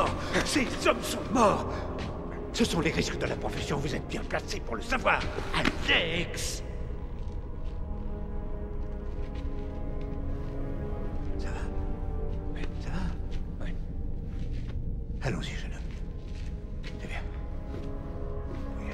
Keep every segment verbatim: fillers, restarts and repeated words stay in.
morts. Ces hommes sont morts. Ce sont les risques de la profession, vous êtes bien placé pour le savoir. Alex! Ça va? Oui, ça va? Oui. Allons-y, jeune homme. C'est bien. Oui.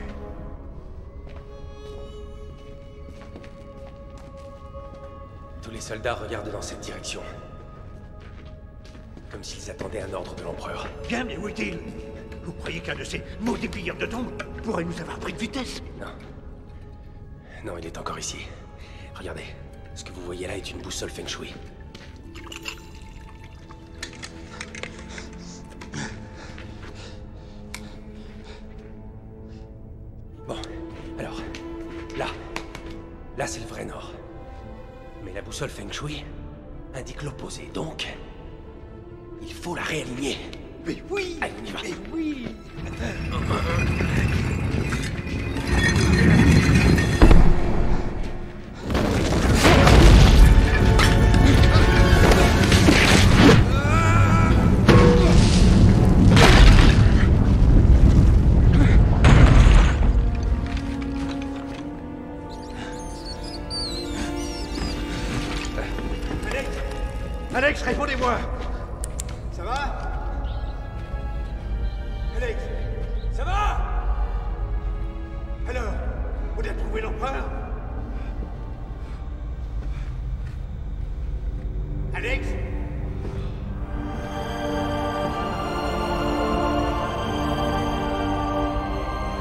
Tous les soldats regardent dans cette direction. Comme s'ils attendaient un ordre de l'empereur. Bien, mais où est-il? Vous croyez qu'un de ces maudits pilleurs de tombes pourrait nous avoir pris de vitesse? Non. Non, il est encore ici. Regardez. Ce que vous voyez là est une boussole Feng Shui. Bon, alors, là. Là, c'est le vrai nord. Mais la boussole Feng Shui indique l'opposé, donc... il faut la réaligner. Mais oui! Allez, on y va. Mais oui! Alex! Alex, répondez-moi! Ça va? Alex, ça va? Alors, on a trouvé l'empereur? Alex?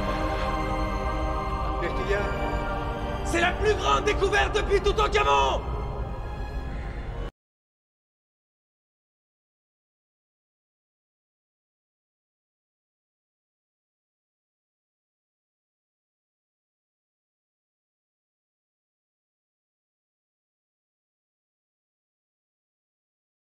Qu'est-ce qu'il y a? C'est la plus grande découverte depuis Toutankhamon!